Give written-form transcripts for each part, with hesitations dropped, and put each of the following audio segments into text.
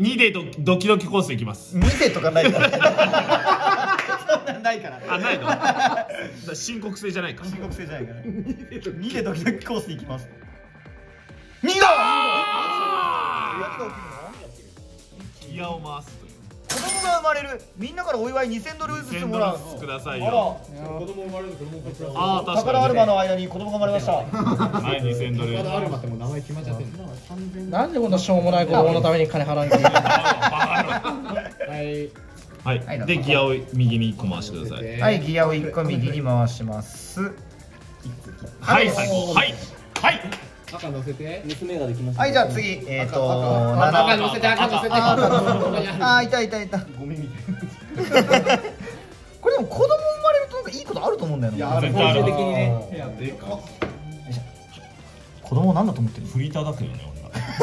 2でドキドキコースいきます。 2でとかないからそんなんないから。 あ、ないの申告制じゃないか。 申告制じゃないから2でドキドキコースいきます。2だ。 ギアを回すという。 子供が生まれる。みんなからお祝い2000ドルずつもらう。 くださいよ。 子供生まれる子供こちら。 ああ、確かに。 宝アルマの間に子供が生まれました。 はい、2000ドル。 宝アルマってもう名前決まっちゃってる。 なんでこんなしょうもない子供のために金払わなきゃいけない。 はい。で、ギアを右に1個回してください。 はい、ギアを1個右に回します。 はい、最後。はい。はい。 赤乗せて。 娘ができます。 はい、じゃあ次、 赤乗せて、赤乗せて。 あ、痛い。 ゴミみたいな。これでも子供生まれるとなんかいいことあると思うんだよね。 いや、最終的にね。 子供なんだと思ってる。 フリーターだけどね、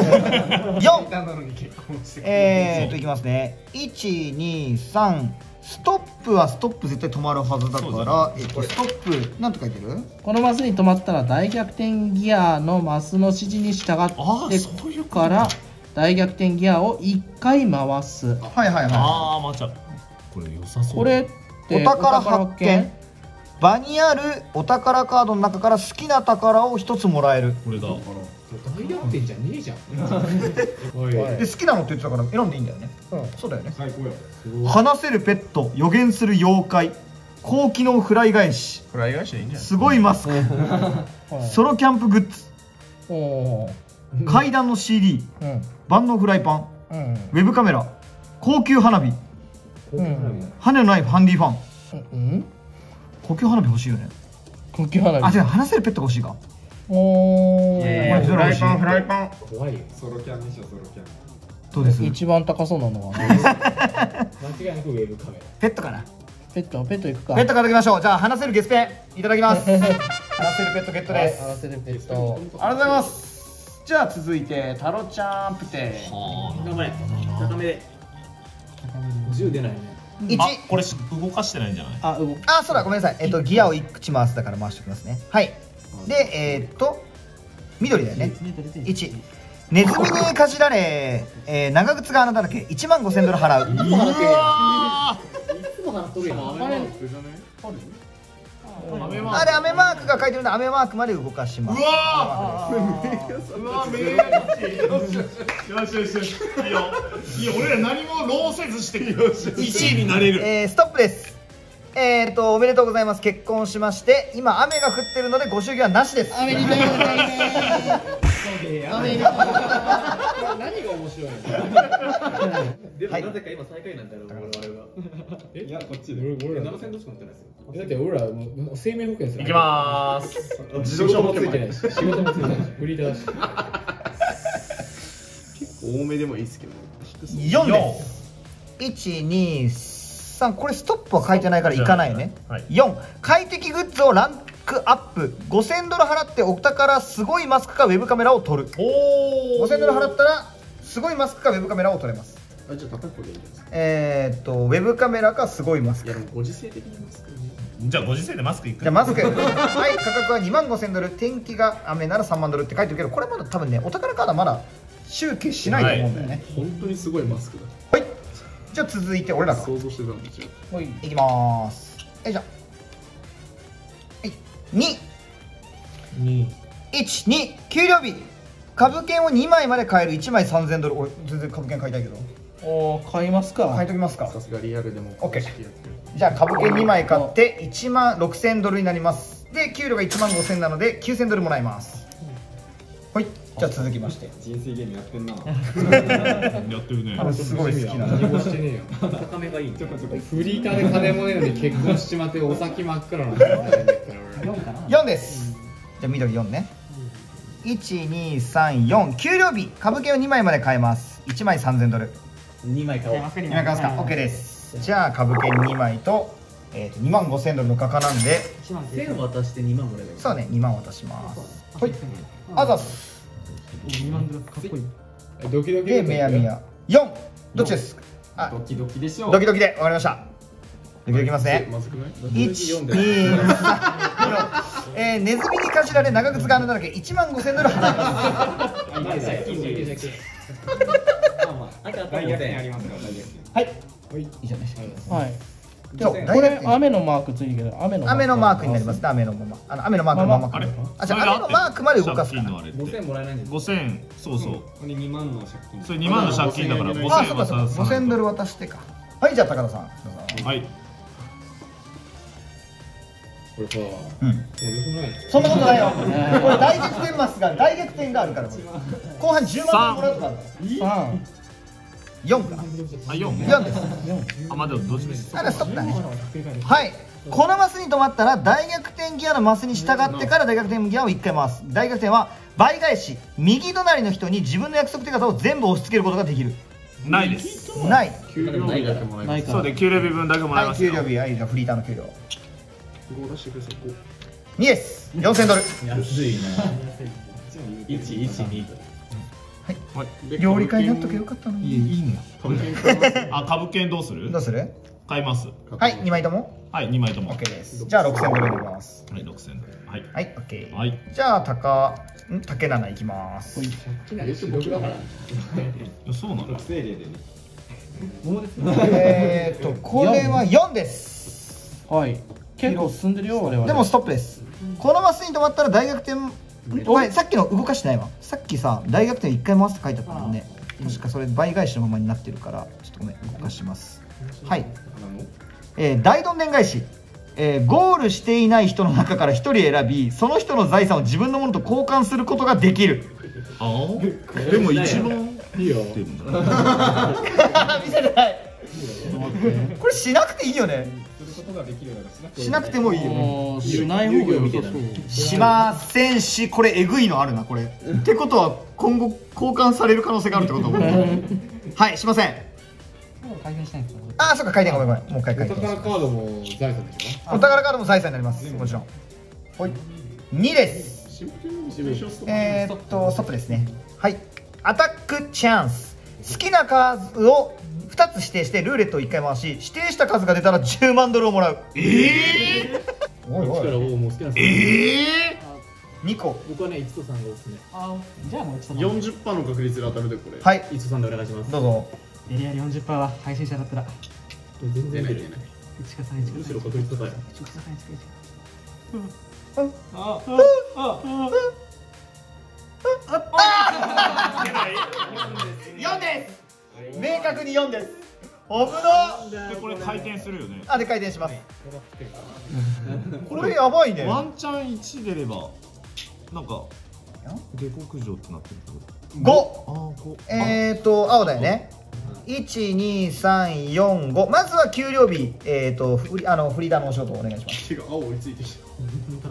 4。いきますね。1、2、3。ストップはストップ絶対止まるはずだから、ストップなんて書いてる？ このマスに止まったら大逆転ギアのマスの指示に従ってから大逆転ギアを1回回す。 はい。 ああ、まちゃ。これ良さそう。 これってお宝発見。場にあるお宝カードの中から好きな宝を1つもらえる。 これだ。 大逆転じゃねえじゃん。 で好きなのって言ってたから選んでいいんだよね。そうだよね。 最高よ。 話せるペット、予言する妖怪、高機能フライ返し、 フライ返しでいいんじゃない？ すごいマスク、ソロキャンプグッズ、階段の CD、万能フライパン、ウェブカメラ、高級花火、羽のないハンディファン。高級花火欲しいよね。 高級花火。 あ、違う、話せるペット欲しいか。 おー、 フライパン。 怖いよ。ソロキャンにしよう、ソロキャン。 どうです？ 一番高そうなのは間違いなくウェブカメラ。 ペットかな。 ペットいくか。 ペットからいきましょう。じゃあ話せるゲスペンいただきます。話せるペットゲットです。 話せるペット。 ありがとうございます。じゃあ続いてタロちゃんプテ。 頑張れ。高めで。10出ないね。 1。 これ動かしてないんじゃない？ あ、そうだ、ごめんなさい。ギアを1口回すだから回しておきますね。はい。で、緑だよね。1。ネズミにかじられ、長靴が穴だらけ、15000ドル払う。 いつも払っとるやん。 あれ、雨マークが書いてるんで、雨マークまで動かします。 うわめっちゃいいよ。よし。いいよ、俺ら何も労せずして1位になれる。 ストップです。おめでとうございます。結婚しまして、今雨が降ってるのでご祝儀はなしです。 おめでとうございます。 何が面白いの？ でもなぜか今最下位なんだろう、我々が。 いや、こっちで。俺ら7000どしか持ってないですよ。だって俺ら生命保険する。 いきまーす。 自動車もついてないし、仕事もついてないし、フリーターだし。結構多めでもいいですけど。 4です。1、2、3。これストップは書いてないからいかないよね。4。快適グッズをランクアップ。5000ドル払ってお宝すごいマスクかウェブカメラを撮る。5000ドル払ったらすごいマスクかウェブカメラを撮れます。 じゃあ高い方でいいんですか？ ウェブカメラかすごいマスク。 いや、でもご時世的にマスク。 じゃあご時世でマスクいく。 じゃあマスク。はい、価格は25000ドル。天気が雨なら3万ドルって書いてるけど、これまだ多分ね、お宝カードはまだ集計しないと思うんだよね。 本当にすごいマスクだ。 はい。じゃあ続いて俺らが想像してたんでしょ。 いきまーす。よいしょ。2。1、2。給料日。株券を2枚まで買える。1枚3000ドル。俺全然株券買いたいけど。 買いますか。 買いときますか。 さすがリアルでも。 OK。じゃあ株券2枚買って1万6000ドルになります。で給料が1万5000なので9000ドルもらえます。はい。じゃあ続きまして。 人生ゲームやってんな。 やってるね。 すごい好きな。 何もしてねえよ。 高めがいい。 フリーターで金もねえのに結婚しちまってお先真っ暗なんだよ。 4です。じゃあ緑4ね。1、2、3、4。給料日。株券を2枚まで買えます。1枚3000ドル。 2枚買おう。 2枚買いますか。OK です。じゃあ株券2枚と2万5000ドルの価格なんで 1000渡して2万もらえばいい。 そうね、2万渡します。はい。あざす。 2万ドルかっこいい。 ドキドキでメヤメヤ4。どっちですか。あ、 ドキドキでしょ。 ドキドキでわかりました。ドキドキますね。 まずくない 1、2、3。ネズミにかじられ長靴が穴だらけ1万5000ドル払います。 赤と5000ありますから。 はい、いいじゃないですか。 はい。 じゃあこれ雨のマークついてるけど、雨のマークになりますね。雨のまま、雨のマークのまま。 あれ、 じゃあ雨のマークまで動かすか。 5000もらえないんですか。 5000、そうそう。 これ2万の借金。 それ2万の借金だからあ、 5000 そうかそうか。5000ドル渡してか。はい、じゃあ高田さん。 はい。 これさ、 そんなことないよ。これ大逆転マスが大逆転があるから。後半10万ドルもらうとかあるから。4か。 あ、4 です。 あ、まだどっちみち。 あら、ストップだね。はい。このマスに止まったら大逆転ギアのマスに従ってから大逆転ギアを1回回す。大逆転は倍返し、右隣の人に自分の約束手形を全部押し付けることができる。 ないです。 ない。 給料日だけもらえます。 そうで、給料日分だけもらいはい、 ますよ。 給料日、はい、じゃあフリーターの給料。 5出してください。 2です。4000ドル。 安いな。112。 はい。料理会になっとけよかったのに。 いいのよ。あ、株券どうする？ どうする？ 買います。 はい、2枚とも。 はい、2枚とも。 OK です。じゃあ6000ドル入れます。 はい、6000ドル。はい。 はい、OK。 はい。 じゃあ竹7いきます。 そうなの？ これは4です。 はい。結構進んでるよ、我々。 でもストップです。このマスに止まったら大逆転。さっきの動かしてないわ。さっきさ、大逆転1回回すって書いてあったもんね。確かそれ倍返しのままになってるから、ちょっとごめん、動かします。はい。大どんでん返し。ゴールしていない人の中から1人選び、その人の財産を自分のものと交換することができる。 ああ、でも一番いいよ。 見せてない。これしなくていいよね。しなくてもいいよ。 しない方が良さそう。 しませんし、これえぐいのあるな、これ。ってことは今後交換される可能性があるってこと。はい、しません。ああ、そっか、回転ごめんごめん。もう一回回転。 お宝カードも財産でしょ。 お宝カードも財産になります。もちろん。はい。2です。ストップですね。はい。アタックチャンス。好きな数を2つ指定してルーレットを1回回し、指定した数が出たら10万ドルをもらう。おいおい。2個。 僕はね、1と3がおすすめ。 じゃあもう40% の確率で当たるでこれ。 はい。 1と3でお願いします。 どうぞ。 エリアリ 40% は配信者だったら全然出ない。1か3、1か3。むしろ確率高い。 4です。明確に4です。危な。 でこれ回転するよね。 あ、で回転します。これやばいね。 ワンチャン1出ればなんか下克上ってなってるけど。5。青だよね。1、2、3、4、5。まずは給料日、フリーダーのお仕事お願いします。 青追いついてきた。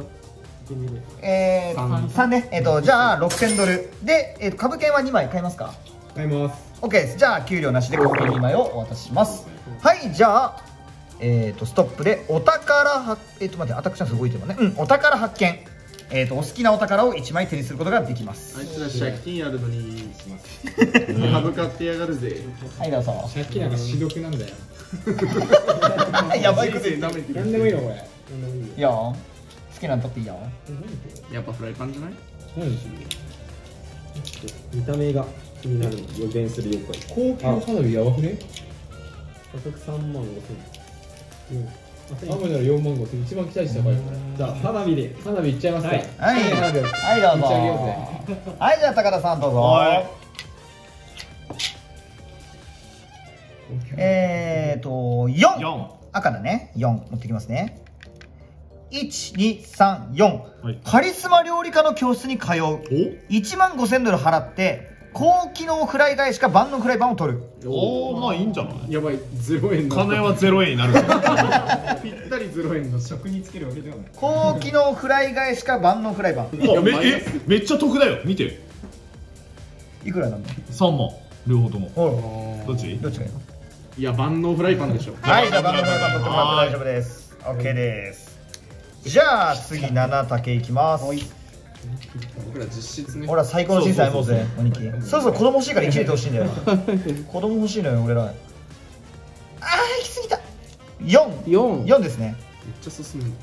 3ね。じゃあ6000ドルで、株券は2枚買いますか？ 買います。 OK です。じゃあ給料なしで株券2枚をお渡しします。はい、じゃあストップでお宝待って、アタックチャンス動いてるもんね。お宝発見。お好きなお宝を1枚手にすることができます。 あいつら借金あるのにします。株買ってやがるぜ。 はい、どうぞ。 借金なんかしどくなんだよ。 やばいこと言ってる。なんでもいいよこれ。 いいよ。好きなの取っていいよ。 やっぱフライパンじゃない？ 見た目が気になるの予言する妖怪。 高級花火やばくね？ 価格3万5千。 アマなら4万5千、一番期待したから。じゃあ花火いっちゃいますか。はい、 はい、どうぞ。はい、じゃあ高田さんどうぞ。4。赤だね。4持ってきますね。1、2、3、4。カリスマ料理家の教室に通う。1万5000ドル払って高機能フライ返しか万能フライパンを取る。 おお、まあいいんじゃない。 やばい、0円の金は0円になる。ぴったり0円の食につけるわけではない。 高機能フライ返しか万能フライパン。 めっちゃ得だよ。見て。 いくらなんだ。 3万両方とも。どっちがいいの？ いや、万能フライパンでしょ。 はい、じゃあ万能フライパン取ってもらって大丈夫です。 OK です。じゃあ次7竹いきます。 僕ら実質ね。 ほら最高の審査やろうぜ、おにき。そうそう、子供欲しいから1入れてほしいんだよ。子供欲しいのよ、俺ら。ああ、行き過ぎた。4ですね。 めっちゃ進む。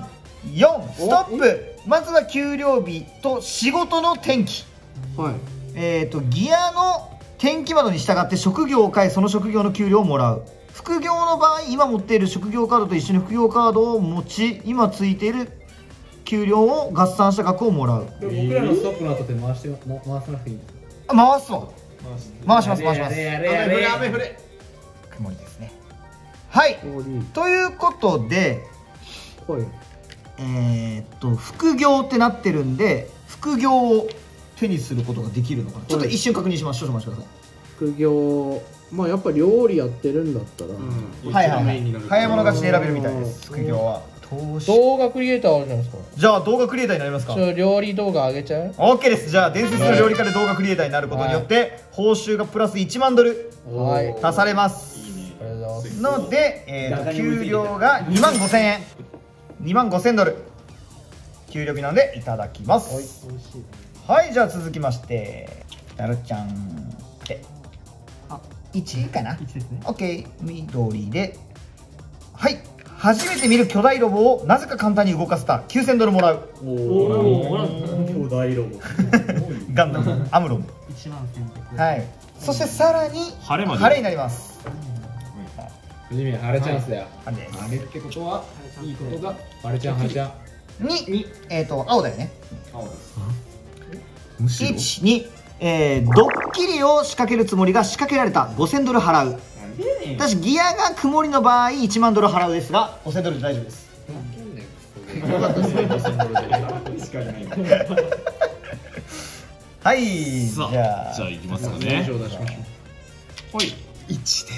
1、2、3、4。ストップ。まずは給料日と仕事の天気。 はい。 ギアの天気窓に従って職業を変えその職業の給料をもらう。副業の場合今持っている職業カードと一緒に副業カードを持ち今ついている給料を合算した額をもらう。 僕らのストップの後で回さなくていいんですか？ 回すわ。回します。 雨降れ。 曇りですね。はいということで副業ってなってるんで副業を手にすることができるのかな。ちょっと一瞬確認します。少々お待ちください。 副業、まあやっぱ料理やってるんだったら、 はいはいはい早い者勝ちで選べるみたいです。副業は動画クリエイターあるじゃないですか。 じゃあ動画クリエイターになりますか。 料理動画上げちゃう？ OK です。じゃあ伝説の料理家で動画クリエイターになることによって報酬がプラス1万ドル足されます。ので、給料が2万5000円2万5000ドル給料日なのでいただきます。はい、じゃあ続きましてなるちゃんで1かな。1ですね。 OK 緑ではい初めて見る巨大ロボをなぜか簡単に動かせた9000ドルもらう。 巨大ロボガンダムアムロン 1万1000。 はい。そしてさらに晴れになります。 藤見晴れチャンスだよ。 晴れです。 晴れってことはいいことが晴れちゃんに青だよね。1、2、ドッキリを仕掛けるつもりが仕掛けられた5000ドル払う。ただしギアが曇りの場合1万ドル払うですが5000ドルで大丈夫です。よかったですね。はい、じゃあいきますかね。はい、1です。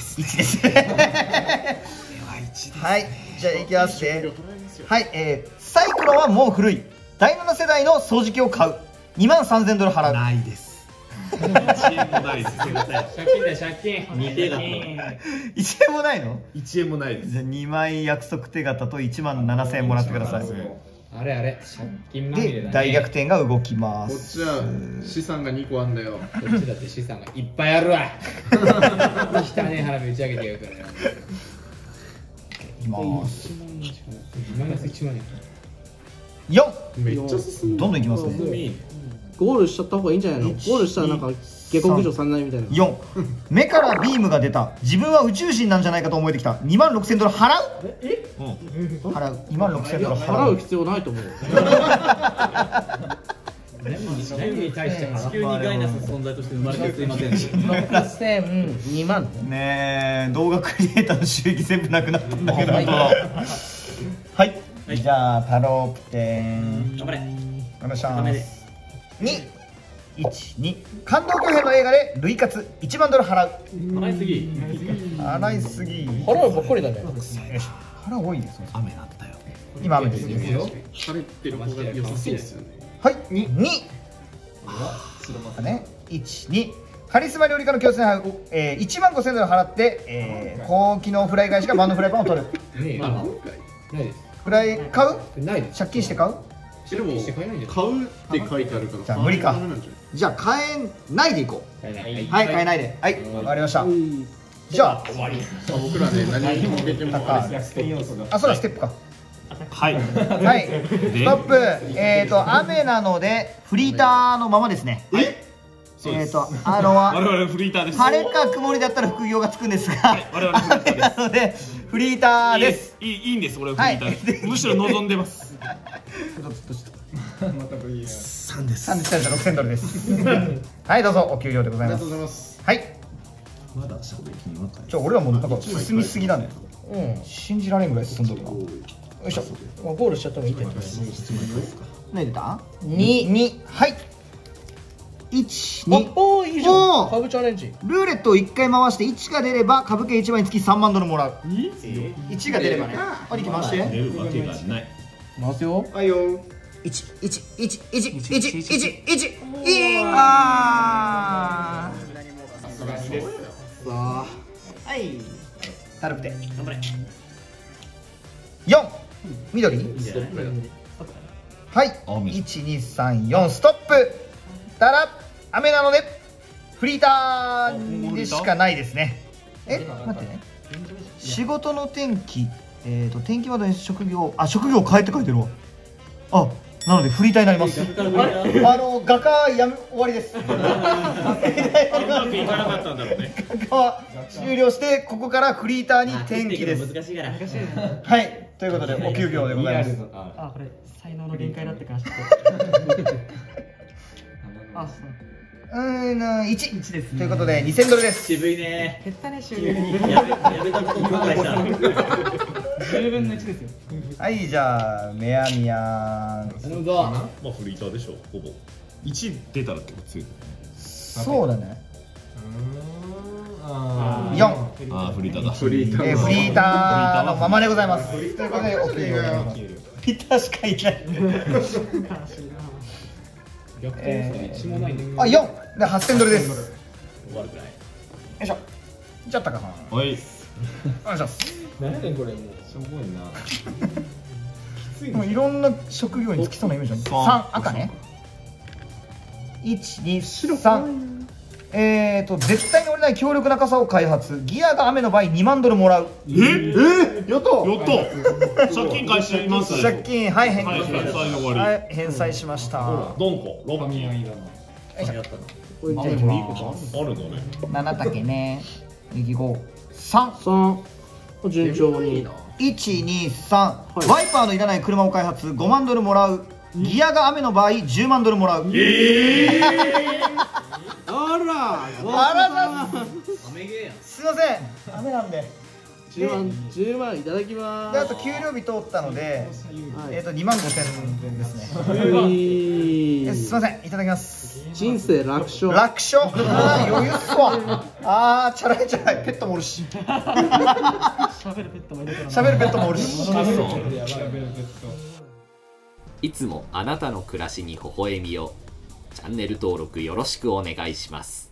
はい、じゃあいきますね。はい、サイクロンはもう古い。第7世代の掃除機を買う。2万3000ドル払う。 ないです。1円もないです。 借金だよ借金。2手形。 1円もないの ？1円もないです。 じゃあ2枚約束手形と1万7000円もらってください。 あれ借金まみれだね。 で大逆転が動きます。 こっちは資産が2個あんだよ。 こっちだって資産がいっぱいあるわ。汚ねえ花火打ち上げてやるからよ。 いきます。 マイナス1万円。 4。 めっちゃ進んどんどんいきますね。 ゴールしちゃった方がいいんじゃないの？ゴールしたらなんか下克上さんないみたいな。 4。目からビームが出た。自分は宇宙人なんじゃないかと思えてきた。2万6000ドル払う？払う。2万6000ドル払う必要ないと思う。 何に対して地球にガイナス存在として生まれてすいません。 6000、2万ねえ、動画クリエイターの収益全部なくなったんだけど。はい、じゃあタロープテン頑張れ。 お願いします。2感動巨編の映画で類活1万ドル払う。 払いすぎ。 払いすぎ。 払うばっかりだね。 払う多いです。 雨なったよ。 今雨ですよ。 晴れてる方が良さそうですよね。 はい、2。1、2。カリスマ料理家の教室に入る。1万5000ドル払って、高機能フライ返しが万能フライパンを取る。 ないです。 フライ買う？ ないです。 借金して買う？ でも買うって書いてあるから。 じゃあ無理か。じゃあ買えないでいこう。はい、買えないで。はい、わかりました。じゃあ僕らね何も出てもあ、そうだステップか。 はい。 はい。ストップ。雨なのでフリーターのままですね。我 々フリーターです。 晴れか曇りだったら副業がつくんですが、 我々フリーターです。 なのでフリーターです。 いいんです。俺はフリーターです。むしろ望んでます。 3です。6000ドルです。はい、どうぞお給料でございます。ありがとうございます。はい。まだ俺らもなんか進みすぎだね。信じられんぐらい進んどるな。よいしょ。 ゴールしちゃった方がいいって言ってます。 何出た？2。はい。1、2。 おー、いいじゃん。株チャレンジ。 ルーレットを1回回して1が出れば株券1枚につき3万ドルもらう。1が出ればね。ありき回して。 出るわけがない。 回すよ。 はいよ。1。あー。さすがにですよ。はい。タルプテ。頑張れ。4。緑。はい。1、2、3、4。ストップ。たら雨なのでフリーターでしかないですね。待ってね。仕事の天気天気窓に職業変えって書いてるわ。あ、 なのでフリーターになります。画家やめ終わりです。 うまくいかなかったんだろうね。 画家は終了して、ここからフリーターに転機です。 難しいから。 はい、ということでお給料でございます。 あ、これ才能の限界だって感じ。あ、 1です。ということで2000ドルです。 渋いね。減ったね収入。やめたこと後悔した。10分の1ですよ。 はい、じゃあメアミヤン。 頼むぞ。 まあフリーターでしょ、ほぼ。1出たら結構強い。 そうだね。4。 ああ、フリーターだ。 フリーターのままでございます。ということでお給料。フリーターしかいない。 逆転1もないね。 あ、4で8000ドルです。 悪くない。 よいしょ。じゃったかな。 はい。 お願いします。 何やねんこれ、もうしょぼいな。 もういろんな職業につきそうなイメージだね。3赤ね。1、2、3。絶対に折れない強力な傘を開発。ギアが雨の場合2万ドルもらう。 やった。借金返します。 借金、はい、返済の終わり。 はい、返済しました。 ドンコ、6 神万。 谷だな。 これじゃあいいこあるんだね。 7竹ね。右5、3。 と順調に。 1、2、3。ワイパーのいらない車を開発。5万ドルもらう。ギアが雨の場合10万ドルもらう。 あらすいません、雨なんで。 10万いただきまで、あと給料日通ったので、2万5000円ですね。すいません、いただきます。 人生楽勝。 楽勝。ああ、余裕っすわ。ああ、チャラいチャラい、ペットもおるし。 喋るペットもいるから。 喋るペットもおるし。 いつもあなたの暮らしに微笑みを。チャンネル登録よろしくお願いします。